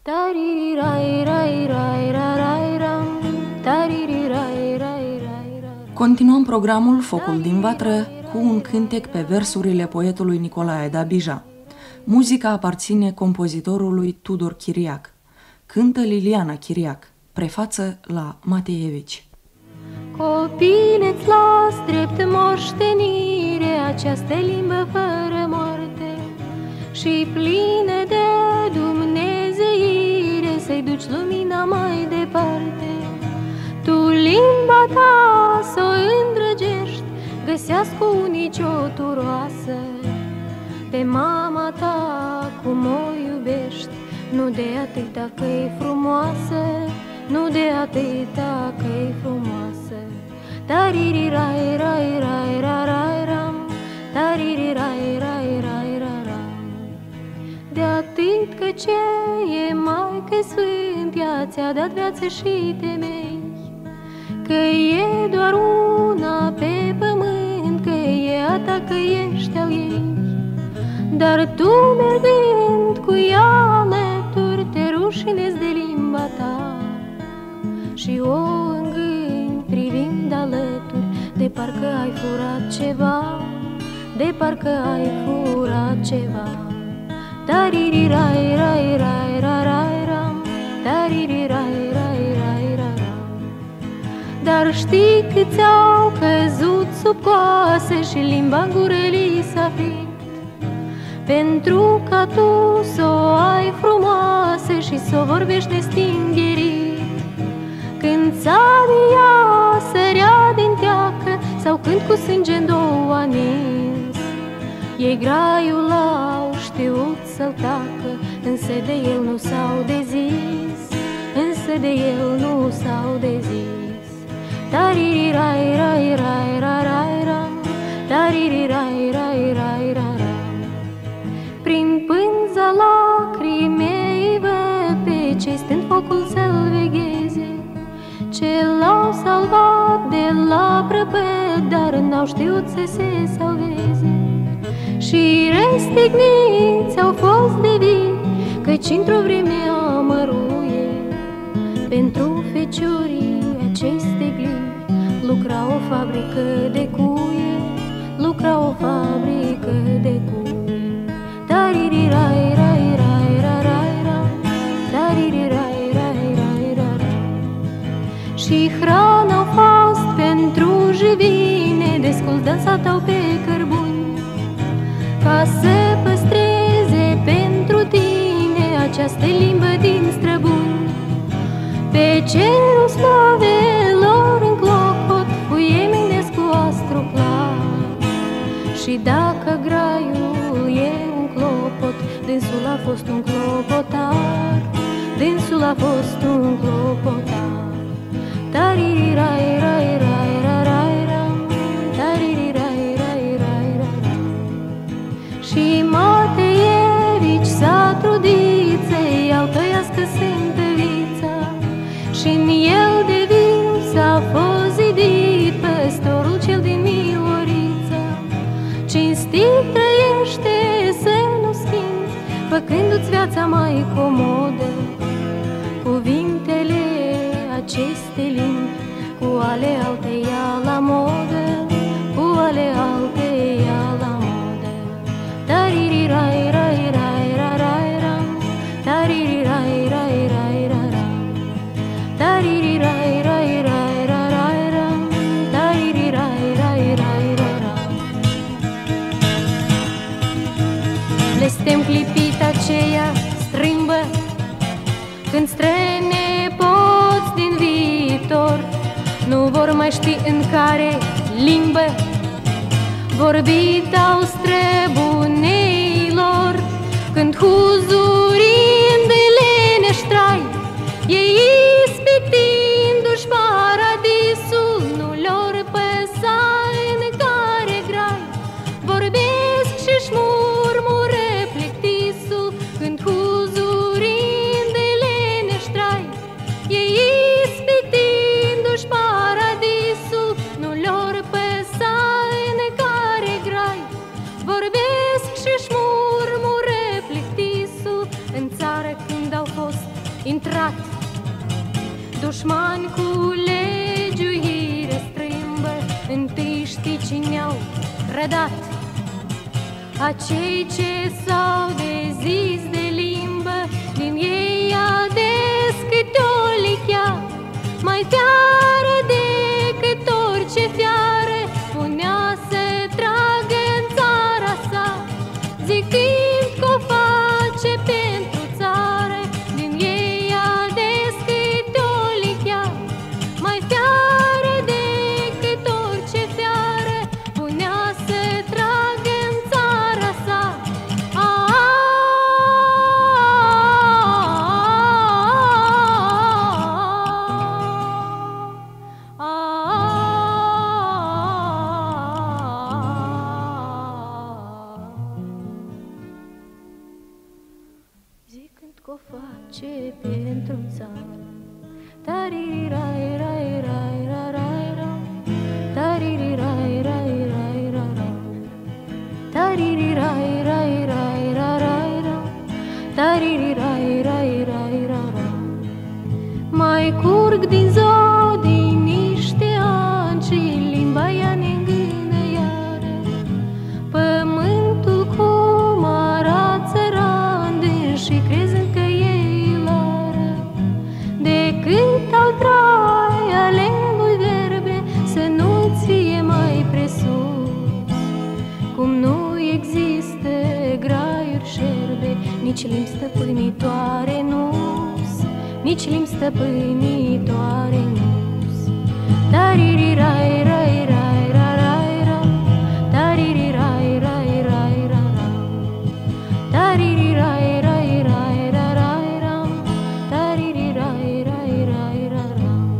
Continuăm programul Focul din Vatră cu un cântec pe versurile poetului Nicolae Dabija. Muzica aparține compozitorului Tudor Chiriac. Cântă Liliana Chiriac. Prefață la Mateevici. Copile-ți las drept moștenire această limbă fără moarte și plină de dumnezeire, să-i duci lumina mai departe. Tu limba ta s-o îndrăgești, găsească unici o turoasă. Pe mama ta cum o iubești, nu de atâta că-i frumoasă, nu de atâta că-i frumoasă. Taririrai, rai, rai, rai, ram, taririrai, rai, rai, ram. De atât că ce e Maică Sfânt, ea ți-a dat viață și temei, că e doar una pe pământ, că e a ta, că ești al ei. Dar tu, mergând cu ea alături, te rușinezi de limba ta și o îngâni privind alături, de parcă ai furat ceva, de parcă ai furat ceva. Taririrai, rai, rai, rai, ram, taririrai, rai, rai, ram. Dar știi câți au căzut sub coase și limba în gură li s-a fript, pentru ca tu s-o ai frumoasă și s-o vorbești nestingherit. Când țavia sărea din teacă sau când cu sânge în două a nins, ei graiul au știut să-l tacă, însă de el nu s-au dezis, însă de el nu s-au dezis. Taririrai, rai, rai, rai, rai, ram, taririrai, rai, rai, rai, ram. Prin pânza lacrimei văd pe cei stând focul să-l vegheze, ce l-au salvat de la prăpăd, dar n-au știut să se salveze. Și răstigniți au fost de vii, căci într-o vreme amăruie, pentru feciorii aceste glii lucra o fabrică de cuie, lucra o fabrică de cuie. Taririrai, rai, rai, rai, rai, rai, taririrai, rai, rai, rai, rai. Și hrana au fost pentru jivine, descul dansat-au pe cărbuni, ca să păstreze pentru tine această limbă din străbuni. Pe cerul slavelor în clocot fuie minesc cu astru clar, și dacă graiul e un clopot, dânsul a fost un clopotar, dânsul a fost un clopotar. Taririrai, rai, rai, rai, rai, ram, taririrai, rai, rai, rai, ram. Și Mateevici s-a trudit să-i alcăiască sântăvița, și-n el de viu s-a fost zidit păstorul cel din Milorița. Cinstit trăiește să nu schimbi, făcându-ți viața mai comodă, cuvintele aceste limbi, cu ale alteia la modă, cu ale alteia la modă. Taririrai, rai, rai, rai, rai, ram, taririrai, rai, rai, rai, ram, taririrai, rai, rai, rai, rai, ram, taririrai, rai, rai, rai, ram. Blestem clipit aceea strâmbă, când străine poți din viitor nu vor mai ști în care limbă vorbit au străbuneilor, când huzurind lenești trai, ei ispitindu-și paradisul, nu lor păsa în care grai vorbesc și-și murmură plictisul, când huzurind lenești trai, ei ispitindu-și paradisul, nu lor păsa în care grai vorbesc și-și murmură plictisul. În țară când au fost intrat. Dușmani cu legiuire strâmbă, întâi știi cine au trădat. Acei ce s-au dezis de limbă, din ei ades câte o lichea, mai fiară decât orice fiară, punea să tragă în țara sa, zicând că o face pentru țară. Din ei ades câte o lichea, mai fiară decât orice fiară, punea să tragă în țara sa. Zicând că o face pentru țară, taririrai-rai-rai-rai-rai-rai, taririrai-rai-rai-rai-rai, taririrai-rai-rai-rai-rai, taririrai-rai-rai-rai. Mai curg din zodii niște ani și limba ea ne-ngână iară. Pământul cum arată țăran și crezând că e ilară, de cât al trai ale lui verbe, să nu-ți fie mai presus. Cum nu există graiuri șerbe, nici limbi stăpânitoare nu-s, nici limbi stăpânitoare nu-s. Taririrai-rai-rai-rai-rai, taririrai-rai-rai-rai, taririrai-rai-rai-rai, taririrai-rai-rai-rai.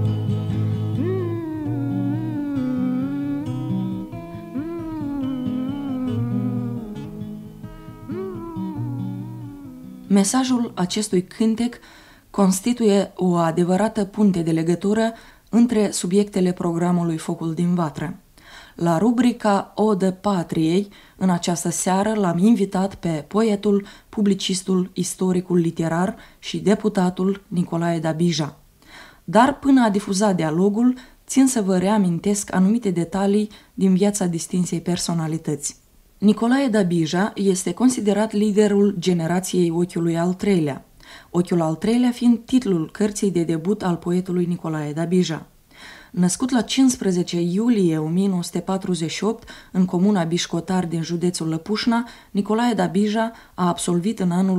Mesajul acestui cântec constituie o adevărată punte de legătură între subiectele programului Focul din Vatră. La rubrica Odă Patriei, în această seară l-am invitat pe poetul, publicistul, istoricul literar și deputatul Nicolae Dabija. Dar până a difuzat dialogul, țin să vă reamintesc anumite detalii din viața distinsei personalități. Nicolae Dabija este considerat liderul generației Ochiului al treilea, Ochiul al treilea fiind titlul cărții de debut al poetului Nicolae Dabija. Născut la 15 iulie 1948 în comuna Bișcotar din județul Lăpușna, Nicolae Dabija a absolvit în anul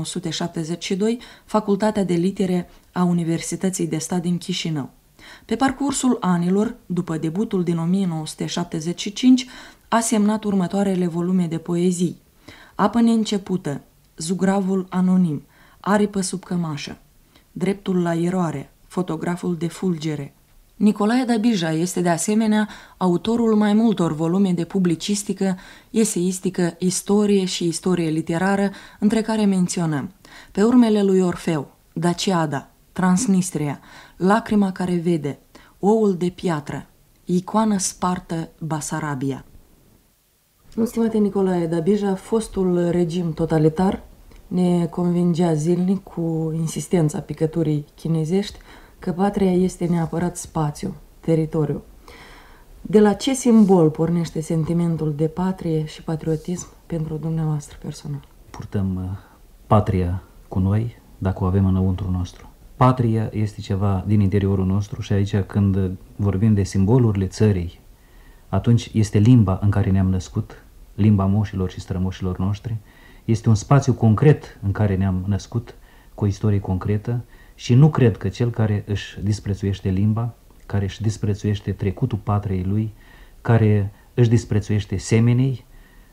1972 Facultatea de Litere a Universității de Stat din Chișinău. Pe parcursul anilor, după debutul din 1975, a semnat următoarele volume de poezii: Apă neîncepută, Zugravul anonim, Aripă sub cămașă, Dreptul la eroare, Fotograful de fulgere. Nicolae Dabija este de asemenea autorul mai multor volume de publicistică, eseistică, istorie și istorie literară, între care menționăm Pe urmele lui Orfeu, Daciada, Transnistria, Lacrima care vede, Oul de piatră, Icoană spartă, Basarabia. Stimate Nicolae Dabija, fostul regim totalitar ne convingea zilnic cu insistența picăturii chinezești că patria este neapărat spațiu, teritoriu. De la ce simbol pornește sentimentul de patrie și patriotism pentru dumneavoastră personal? Purtăm patria cu noi, dacă o avem înăuntru nostru. Patria este ceva din interiorul nostru și aici când vorbim de simbolurile țării, atunci este limba în care ne-am născut, limba moșilor și strămoșilor noștri, este un spațiu concret în care ne-am născut, cu o istorie concretă și nu cred că cel care își disprețuiește limba, care își disprețuiește trecutul patriei lui, care își disprețuiește semenii,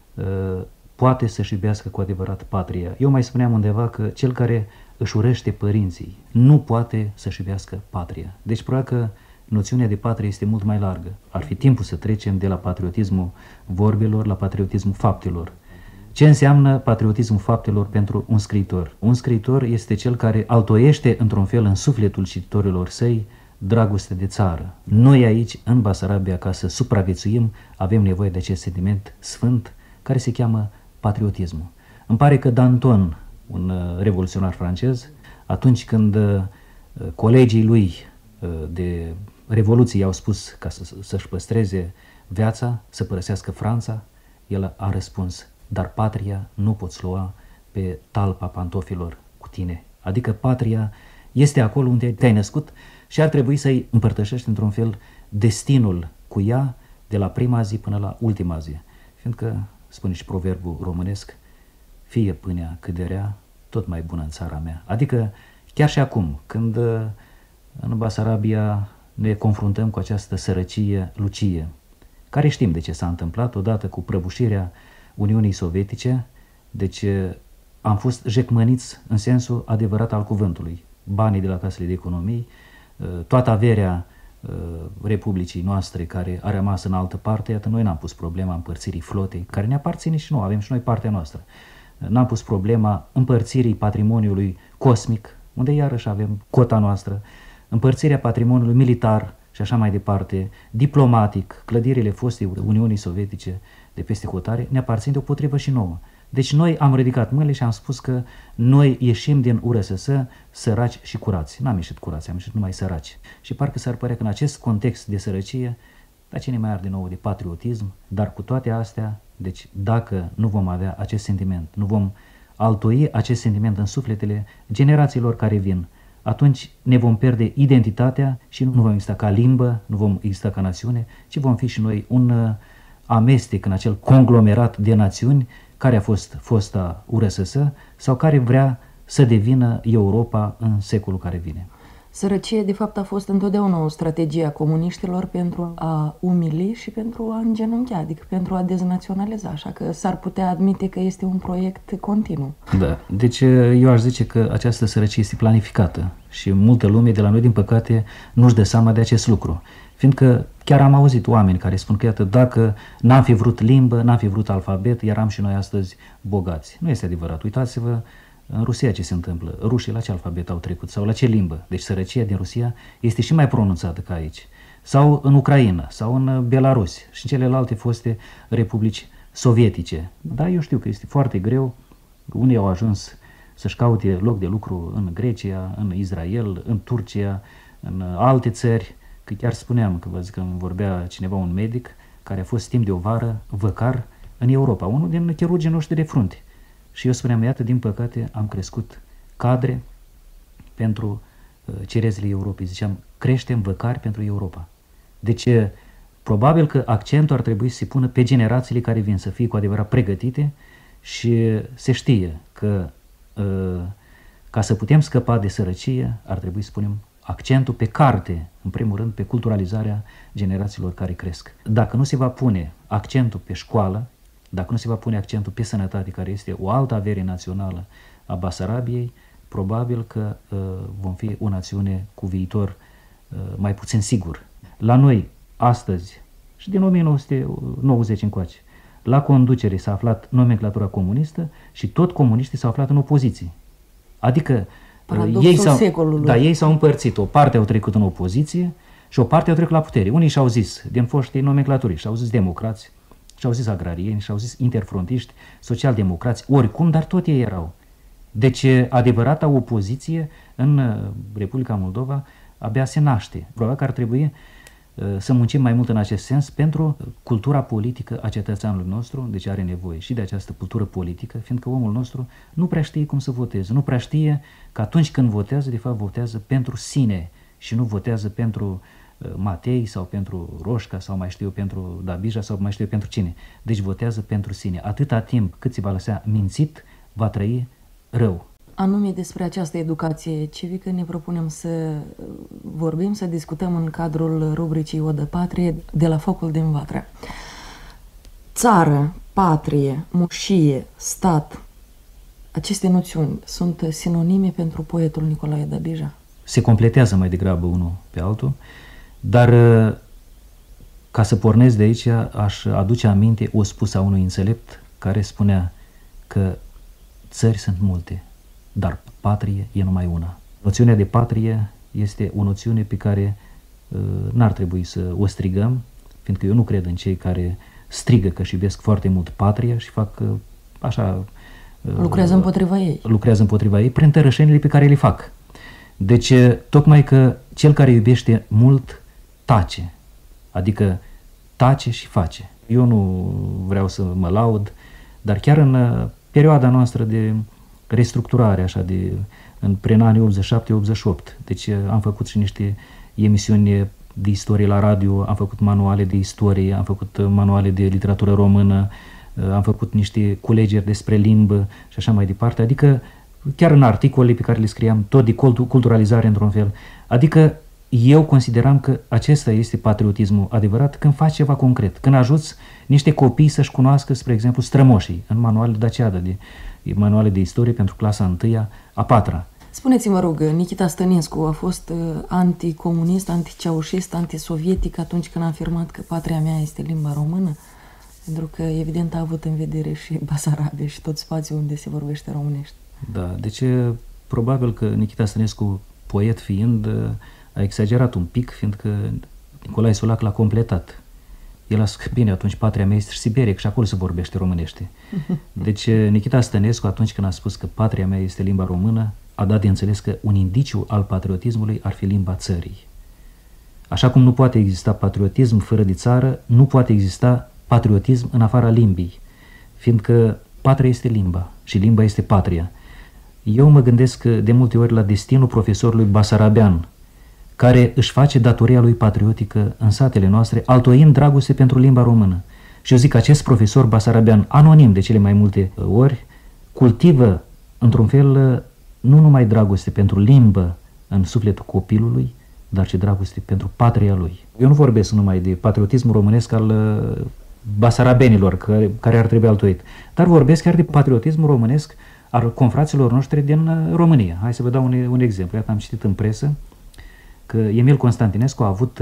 poate să-și iubească cu adevărat patria. Eu mai spuneam undeva că cel care își urăște părinții nu poate să-și iubească patria. Deci probabil că noțiunea de patrie este mult mai largă. Ar fi timpul să trecem de la patriotismul vorbelor la patriotismul faptelor. Ce înseamnă patriotismul faptelor pentru un scriitor? Un scriitor este cel care altoiește într-un fel în sufletul cititorilor săi dragoste de țară. Noi aici, în Basarabia, ca să supraviețuim, avem nevoie de acest sentiment sfânt care se cheamă patriotismul. Îmi pare că Danton, un revoluționar francez, atunci când colegii lui de Revoluție i-au spus ca să-și păstreze viața, să părăsească Franța, el a răspuns: dar patria nu poți lua pe talpa pantofilor cu tine. Adică patria este acolo unde te-ai născut și ar trebui să-i împărtășești într-un fel destinul cu ea de la prima zi până la ultima zi. Fiindcă, spune și proverbul românesc, fie pâinea cât de rea, tot mai bună în țara mea. Adică chiar și acum, când în Basarabia ne confruntăm cu această sărăcie lucie, care știm de ce s-a întâmplat odată cu prăbușirea Uniunii Sovietice, deci am fost jecmăniți în sensul adevărat al cuvântului. Banii de la casele de economii, toată averea Republicii noastre care a rămas în altă parte, iată, noi n-am pus problema împărțirii flotei, care ne aparține și nouă, avem și noi partea noastră. N-am pus problema împărțirii patrimoniului cosmic, unde iarăși avem cota noastră, împărțirea patrimoniului militar și așa mai departe, diplomatic, clădirile fostei Uniunii Sovietice de peste hotare ne aparțin deopotrivă și nouă. Deci noi am ridicat mâinile și am spus că noi ieșim din URSS săraci și curați. N-am ieșit curați, am ieșit numai săraci. Și parcă s-ar părea că în acest context de sărăcie, dar cine mai are din nou de patriotism, dar cu toate astea, deci dacă nu vom avea acest sentiment, nu vom altoi acest sentiment în sufletele generațiilor care vin, atunci ne vom pierde identitatea și nu vom exista ca limbă, nu vom exista ca națiune, ci vom fi și noi un amestec în acel conglomerat de națiuni care a fost fosta URSS sau care vrea să devină Europa în secolul care vine. Sărăcie, de fapt, a fost întotdeauna o strategie a comuniștilor pentru a umili și pentru a îngenunchea, adică pentru a deznaționaliza, așa că s-ar putea admite că este un proiect continuu. Da, deci eu aș zice că această sărăcie este planificată și multă lume de la noi, din păcate, nu-și dă seama de acest lucru. Fiindcă chiar am auzit oameni care spun că, iată, dacă n-am fi vrut limbă, n-am fi vrut alfabet, eram și noi astăzi bogați. Nu este adevărat. Uitați-vă în Rusia ce se întâmplă. Rușii la ce alfabet au trecut sau la ce limbă? Deci sărăcia din Rusia este și mai pronunțată ca aici. Sau în Ucraina, sau în Belarus și în celelalte foste republici sovietice. Da, eu știu că este foarte greu. Unii au ajuns să-și caute loc de lucru în Grecia, în Israel, în Turcia, în alte țări. Că chiar spuneam, că vă zic că îmi vorbea cineva, un medic, care a fost timp de o vară văcar în Europa, unul din chirurgii noștri de frunte. Și eu spuneam, iată, din păcate am crescut cadre pentru cerezile Europei. Ziceam, creștem văcari pentru Europa. Deci, probabil că accentul ar trebui să se pună pe generațiile care vin, să fie cu adevărat pregătite și se știe că ca să putem scăpa de sărăcie, ar trebui să punem accentul pe carte, în primul rând pe culturalizarea generațiilor care cresc. Dacă nu se va pune accentul pe școală, dacă nu se va pune accentul pe sănătate, care este o altă avere națională a Basarabiei, probabil că vom fi o națiune cu viitor mai puțin sigur. La noi, astăzi, și din 1990 încoace, la conducere s-a aflat nomenclatura comunistă și tot comuniștii s-au aflat în opoziție. Adică ei s-au împărțit, o parte au trecut în opoziție și o parte au trecut la putere. Unii și-au zis, din foștii nomenclaturi, și-au zis democrați, și-au zis agrarieni, și-au zis interfrontiști, social-democrați, oricum, dar tot ei erau. Deci adevărata opoziție în Republica Moldova abia se naște. Probabil că ar trebui să muncim mai mult în acest sens pentru cultura politică a cetățeanului nostru, deci are nevoie și de această cultură politică, fiindcă omul nostru nu prea știe cum să voteze, nu prea știe că atunci când votează, de fapt votează pentru sine și nu votează pentru Matei sau pentru Roșca sau mai știu eu pentru Dabija sau mai știu eu pentru cine. Deci votează pentru sine. Atâta timp cât se va lăsa mințit, va trăi rău. Anume despre această educație civică ne propunem să vorbim, să discutăm în cadrul rubricii Odă Patrie de la Focul din Vatră. Țară, patrie, moșie, stat, aceste noțiuni sunt sinonime pentru poetul Nicolae Dabija? Se completează mai degrabă unul pe altul, dar ca să pornesc de aici aș aduce aminte o spusă a unui înțelept care spunea că țări sunt multe, dar patrie e numai una. Noțiunea de patrie este o noțiune pe care n-ar trebui să o strigăm, fiindcă eu nu cred în cei care strigă că își iubesc foarte mult patria și fac așa... Lucrează împotriva ei. Lucrează împotriva ei prin tărășenile pe care le fac. Deci, tocmai că cel care iubește mult tace, adică tace și face. Eu nu vreau să mă laud, dar chiar în perioada noastră de restructurare, așa, prin anii 87-88, deci am făcut și niște emisiuni de istorie la radio, am făcut manuale de istorie, am făcut manuale de literatură română, am făcut niște culegeri despre limbă și așa mai departe, adică chiar în articole pe care le scriam, tot de culturalizare într-un fel, adică eu consideram că acesta este patriotismul adevărat când faci ceva concret, când ajuți niște copii să-și cunoască, spre exemplu, strămoșii, în manuale Daciada, manuale de istorie pentru clasa 1-a, a 4-a. Spuneți-mă, rog, Nikita Stănescu a fost anticomunist, anticeaușist, antisovietic atunci când a afirmat că patria mea este limba română? Pentru că, evident, a avut în vedere și Basarabia și tot spațiul unde se vorbește românește. Da, deci probabil că Nikita Stănescu, poet fiind, a exagerat un pic, fiindcă Nicolae Sulac l-a completat. El a spus că, bine, atunci patria mea este Siberia, că și acolo se vorbește românește. Deci Nikita Stănescu, atunci când a spus că patria mea este limba română, a dat de înțeles că un indiciu al patriotismului ar fi limba țării. Așa cum nu poate exista patriotism fără de țară, nu poate exista patriotism în afara limbii, fiindcă patria este limba și limba este patria. Eu mă gândesc de multe ori la destinul profesorului basarabean, care își face datoria lui patriotică în satele noastre, altoind dragoste pentru limba română. Și eu zic că acest profesor basarabean, anonim de cele mai multe ori, cultivă într-un fel nu numai dragoste pentru limbă în sufletul copilului, dar și dragoste pentru patria lui. Eu nu vorbesc numai de patriotismul românesc al basarabenilor, care ar trebui altoit, dar vorbesc chiar de patriotismul românesc al confraților noștri din România. Hai să vă dau un exemplu. Iată, am citit în presă că Emil Constantinescu a avut,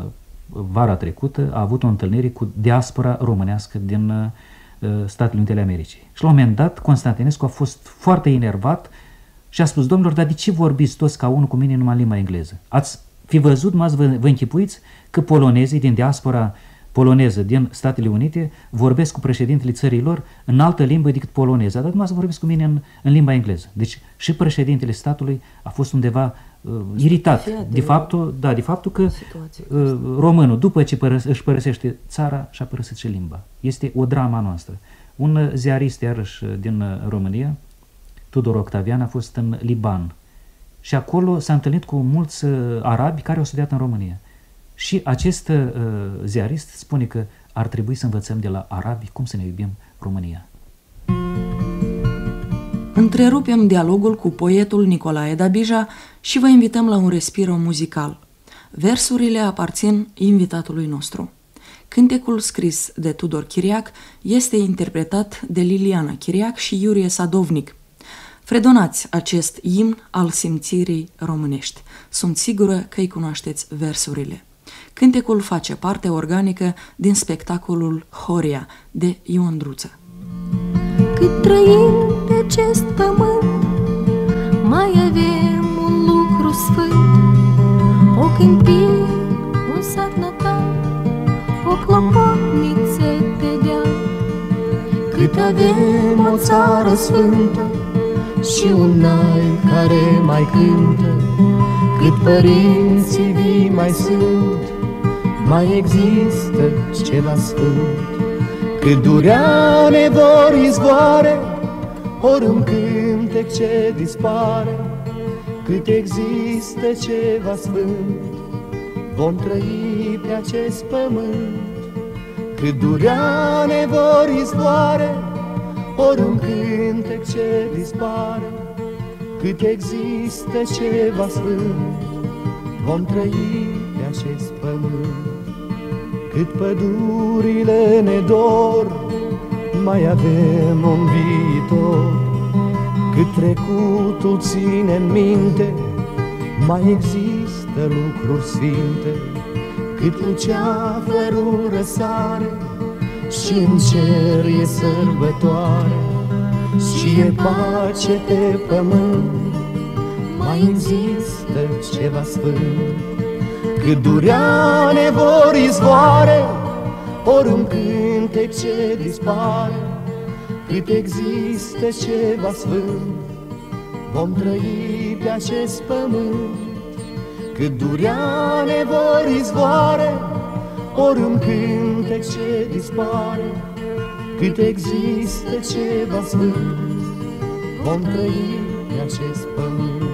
vara trecută, a avut o întâlnire cu diaspora românească din Statele Unite ale Americii. Și la un moment dat, Constantinescu a fost foarte enervat și a spus: domnilor, dar de ce vorbiți toți ca unul cu mine numai în limba engleză? Ați fi văzut, vă închipuiți că polonezii din diaspora poloneză din Statele Unite vorbesc cu președintele țării lor în altă limbă decât poloneză, dar numai să vorbesc cu mine în limba engleză. Deci și președintele statului a fost undeva iritat de faptul că românul, după ce își părăsește țara, și-a părăsit și limba. Este o drama noastră. Un ziarist, iarăși, din România, Tudor Octavian, a fost în Liban și acolo s-a întâlnit cu mulți arabi care au studiat în România. Și acest ziarist spune că ar trebui să învățăm de la arabi cum să ne iubim România. Întrerupem dialogul cu poetul Nicolae Dabija și vă invităm la un respiro muzical. Versurile aparțin invitatului nostru. Cântecul scris de Tudor Chiriac este interpretat de Liliana Chiriac și Iurie Sadovnic. Fredonați acest imn al simțirii românești. Sunt sigură că îi cunoașteți versurile. Cântecul face parte organică din spectacolul Horia de Ion Druță. Cât trăim pe acest pământ, mai avem un lucru sfânt, o câmpie, un sat natal, o clopotniță pe deal. Cât avem o țară sfântă și un nai care mai cântă, cât părinții vii mai sunt, mai există ceva sfânt. Cât durea nevor izvoare, ori un cântec ce dispare, cât există ceva sfânt, vom trăi pe acest pământ. Cât durea nevor izvoare, ori un cântec ce dispare, cât există ceva sfânt, vom trăi pe acest pământ. Cât pădurile ne dor, mai avem un viitor. Cât trecutul ține în minte, mai există lucruri sfinte. Cât luceafărul răsare și în cer e sărbătoare și e pace pe pământ, mai există ceva sfânt. Cât durea nevor izvoare, ori un cântec ce dispare, cât există ceva sfânt, vom trăi pe acest pământ. Cât durea nevoi izvoare, ori un cântec ce dispare, cât există ceva sfânt, vom trăi pe acest pământ.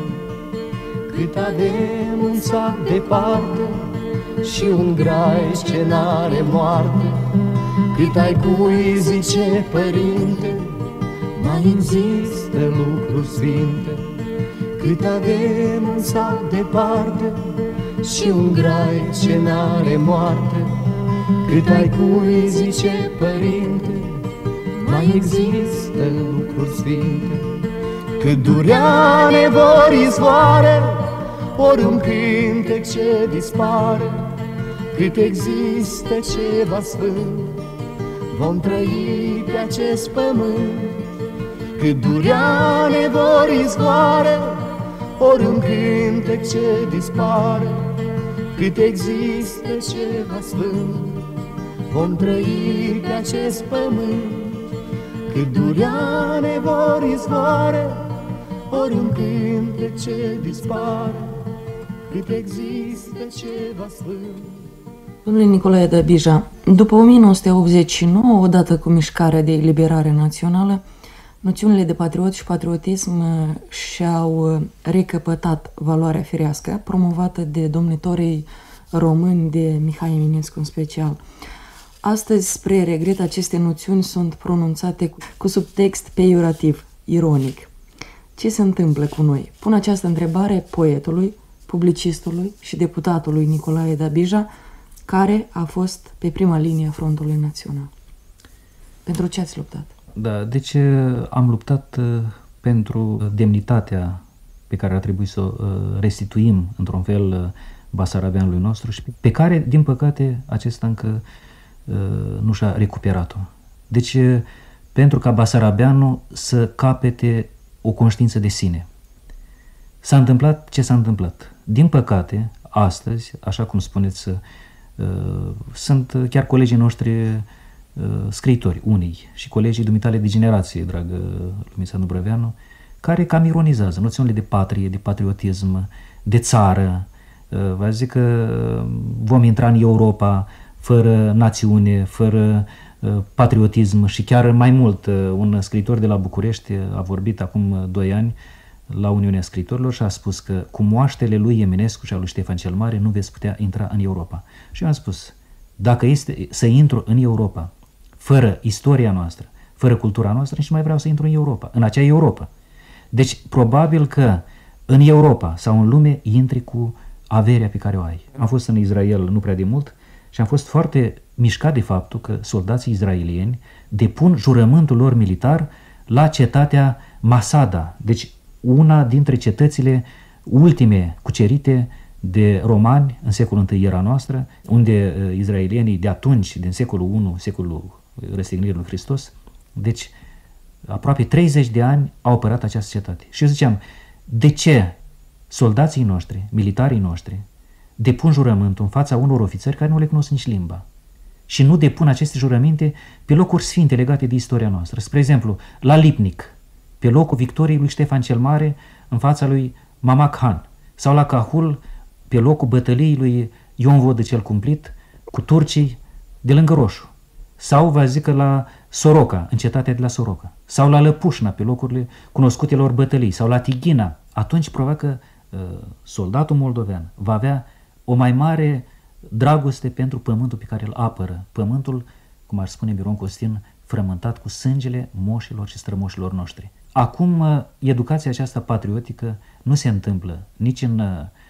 Cât avem un sac departe și un grai ce n-are moarte, cât ai cui zice părinte, mai există lucruri sfinte. Cât avem un sac departe și un grai ce n-are moarte, cât ai cui zice părinte, mai există lucruri sfinte. Cât durea nevoi izvoare, ori un cântec ce dispare, cât există ceva sfânt, vom trăi pe acest pământ. Cât durea nevoi izvoare, ori un cântec ce dispare, cât există ceva sfânt, vom trăi pe acest pământ. Cât durea nevoi izvoare, ori un cântec ce dispare, cât există ceva sfânt. Domnule Nicolae Dabija, după 1989, odată cu mișcarea de eliberare națională, noțiunile de patriot și patriotism și-au recăpătat valoarea firească, promovată de domnitorii români, de Mihai Eminescu în special. Astăzi, spre regret, aceste noțiuni sunt pronunțate cu subtext peiorativ, ironic. Ce se întâmplă cu noi? Pun această întrebare poetului, publicistului și deputatului Nicolae Dabija, care a fost pe prima linie a Frontului Național. Pentru ce ați luptat? Da, deci am luptat pentru demnitatea pe care ar trebui să o restituim într-un fel basarabeanului nostru și pe care, din păcate, acesta încă nu și-a recuperat-o. Deci, pentru ca basarabeanul să capete o conștiință de sine. S-a întâmplat ce s-a întâmplat. Din păcate, astăzi, așa cum spuneți, sunt chiar colegii noștri scriitori, unii, și colegii dumitale de generație, dragă Lumița Dubrăveanu, care cam ironizează noțiunile de patrie, de patriotism, de țară. Vă zic că vom intra în Europa fără națiune, fără patriotism și chiar mai mult. Un scriitor de la București a vorbit acum 2 ani la Uniunea Scriitorilor și a spus că cu moaștele lui Eminescu și a lui Ștefan cel Mare nu veți putea intra în Europa. Și eu am spus, dacă este să intru în Europa fără istoria noastră, fără cultura noastră, nici nu mai vreau să intru în Europa, în acea Europa. Deci, probabil că în Europa sau în lume intri cu averea pe care o ai. Am fost în Israel nu prea de mult și am fost foarte mișcat de faptul că soldații izraelieni depun jurământul lor militar la cetatea Masada, deci una dintre cetățile ultime cucerite de romani în secolul I era noastră, unde izraelienii de atunci, din secolul I, secolul răstignirii lui Hristos, deci aproape 30 de ani au apărat această cetate. Și eu ziceam, de ce soldații noștri, militarii noștri, depun jurământul în fața unor ofițeri care nu le cunosc nici limba și nu depun aceste jurăminte pe locuri sfinte legate de istoria noastră? Spre exemplu, la Lipnic, pe locul victoriei lui Ștefan cel Mare în fața lui Mama Khan, sau la Cahul, pe locul bătăliei lui Ion Vodă cel Cumplit cu turcii de lângă Roșu, sau vă zic că la Soroca, în cetatea de la Soroca, sau la Lăpușna, pe locurile cunoscutelor bătălii, sau la Tighina. Atunci probabil că soldatul moldovean va avea o mai mare dragoste pentru pământul pe care îl apără, pământul, cum ar spune Miron Costin, frământat cu sângele moșilor și strămoșilor noștri. Acum, educația aceasta patriotică nu se întâmplă nici în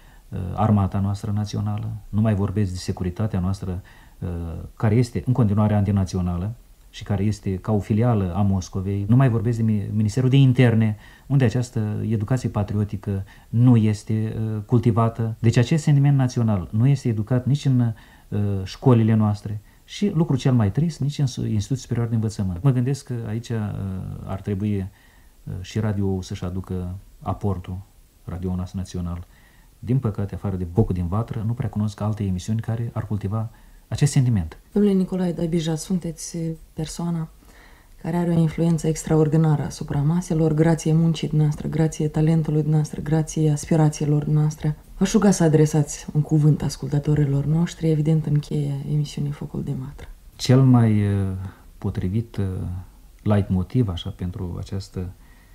armata noastră națională, nu mai vorbesc de securitatea noastră, care este în continuare antinațională și care este ca o filială a Moscovei, nu mai vorbesc de Ministerul de Interne, unde această educație patriotică nu este cultivată. Deci acest sentiment național nu este educat nici în școlile noastre și, lucru cel mai trist, nici în Institutul Superior de Învățământ. Mă gândesc că aici ar trebui și radio să-și aducă aportul, radio național. Din păcate, afară de Bocul din Vatră, nu prea cunosc alte emisiuni care ar cultiva acest sentiment. Domnule Nicolae Dabija, sunteți persoana care are o influență extraordinară asupra maselor, grație muncii noastre, grație talentului noastre, grație aspirațiilor noastre. V-aș ruga să adresați un cuvânt ascultătorilor noștri, evident în cheia emisiunii Focul din Vatră. Cel mai potrivit leitmotiv așa, pentru această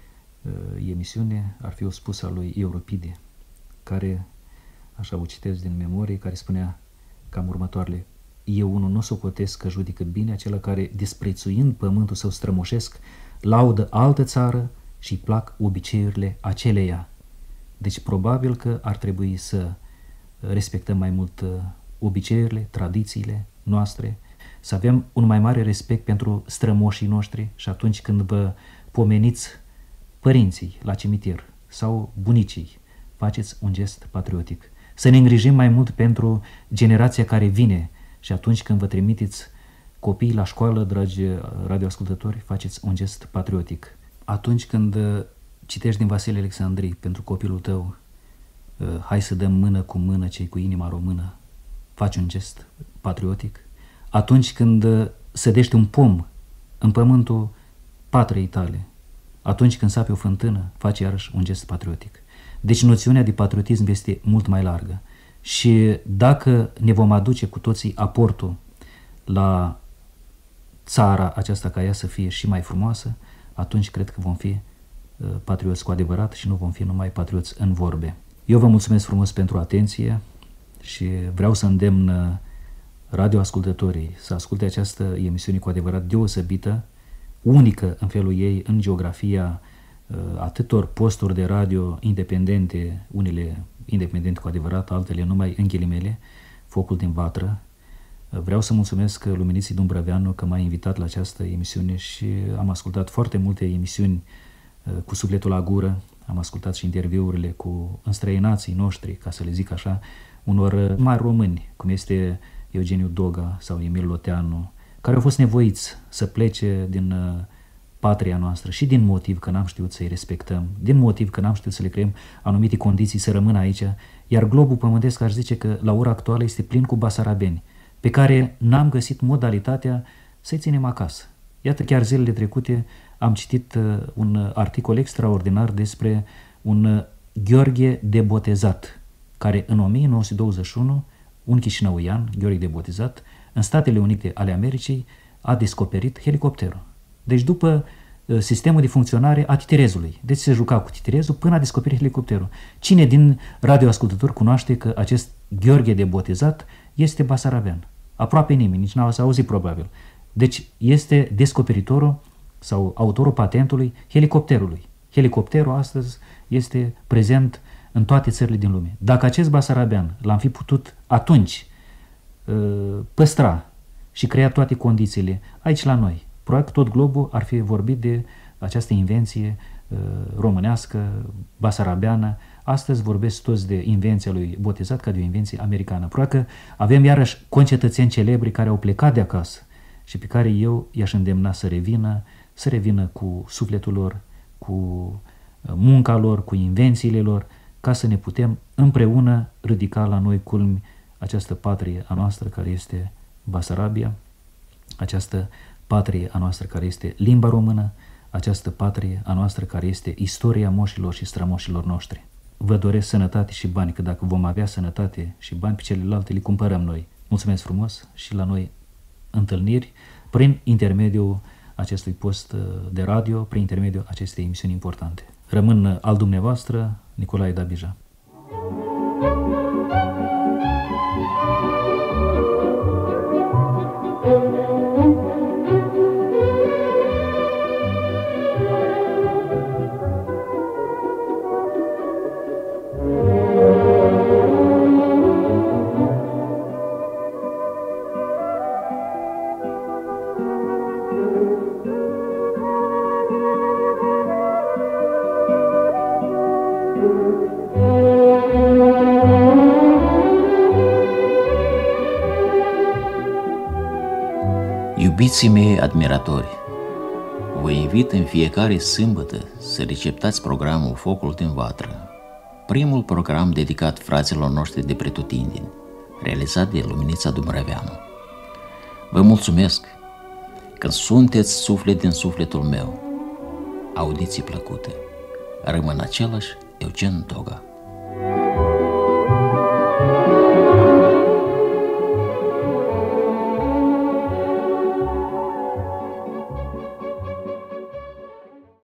emisiune ar fi o spusă a lui Euripide, care, așa o citesc din memorie, care spunea cam următoarele: eu unul nu socotesc că judecă bine acela care, desprețuind pământul său strămoșesc, laudă altă țară și-i plac obiceiurile aceleia. Deci probabil că ar trebui să respectăm mai mult obiceiurile, tradițiile noastre, să avem un mai mare respect pentru strămoșii noștri și atunci când vă pomeniți părinții la cimitir sau bunicii, faceți un gest patriotic. Să ne îngrijim mai mult pentru generația care vine și atunci când vă trimiteți copiii la școală, dragi radioascultători, faceți un gest patriotic. Atunci când citești din Vasile Alexandrii pentru copilul tău, hai să dăm mână cu mână cei cu inima română, faci un gest patriotic. Atunci când sădești un pom în pământul patriei tale, atunci când sapi o fântână, faci iarăși un gest patriotic. Deci noțiunea de patriotism este mult mai largă și dacă ne vom aduce cu toții aportul la țara aceasta ca ea să fie și mai frumoasă, atunci cred că vom fi patrioți cu adevărat și nu vom fi numai patrioți în vorbe. Eu vă mulțumesc frumos pentru atenție și vreau să îndemn radioascultătorii să asculte această emisiune cu adevărat deosebită, unică în felul ei în geografia atâtor posturi de radio independente, unele independente cu adevărat, altele numai în ghilimele, Focul din Vatră. Vreau să mulțumesc Luminiții Dumbrăveanu că m-a invitat la această emisiune și am ascultat foarte multe emisiuni cu sufletul la gură, am ascultat și interviurile cu înstrăinații noștri, ca să le zic așa, unor mari români, cum este Eugeniu Doga sau Emil Loteanu, care au fost nevoiți să plece din patria noastră și din motiv că n-am știut să-i respectăm, din motiv că n-am știut să le creăm anumite condiții să rămână aici, iar globul pământesc aș zice că la ora actuală este plin cu basarabeni, pe care n-am găsit modalitatea să-i ținem acasă. Iată, chiar zilele trecute am citit un articol extraordinar despre un Gheorghe de Botezat, care în 1921, un chișinăuian, Gheorghe de Botezat, în Statele Unite ale Americii, a descoperit helicopterul. Deci după sistemul de funcționare a titirezului. Deci se juca cu titirezul până a descoperit helicopterul. Cine din radioascultători cunoaște că acest Gheorghe de Botezat este basarabean? Aproape nimeni, nici n-a auzit probabil. Deci este descoperitorul sau autorul patentului helicopterului. Helicopterul astăzi este prezent în toate țările din lume. Dacă acest basarabean l-am fi putut atunci păstra și crea toate condițiile aici la noi, probabil tot globul ar fi vorbit de această invenție românească, basarabeană. Astăzi vorbesc toți de invenția lui Botezat ca de o invenție americană. Probabil că avem iarăși concetățeni celebri care au plecat de acasă și pe care eu i-aș îndemna să revină cu sufletul lor, cu munca lor, cu invențiile lor, ca să ne putem împreună ridica la noi culmi această patrie a noastră care este Basarabia, această patrie a noastră care este limba română, această patrie a noastră care este istoria moșilor și strămoșilor noștri. Vă doresc sănătate și bani, că dacă vom avea sănătate și bani, pe celelalte le cumpărăm noi. Mulțumesc frumos și la noi întâlniri prin intermediul acestui post de radio, prin intermediul acestei emisiuni importante. Rămân al dumneavoastră, Nicolae Dabija. Iubiții mei admiratori, vă invit în fiecare sâmbătă să receptați programul Focul din Vatră, primul program dedicat fraților noștri de pretutindeni, realizat de Luminița Dumbrăveanu. Vă mulțumesc Când sunteți suflet din sufletul meu, audiții plăcute. Rămân același Eugen Doga.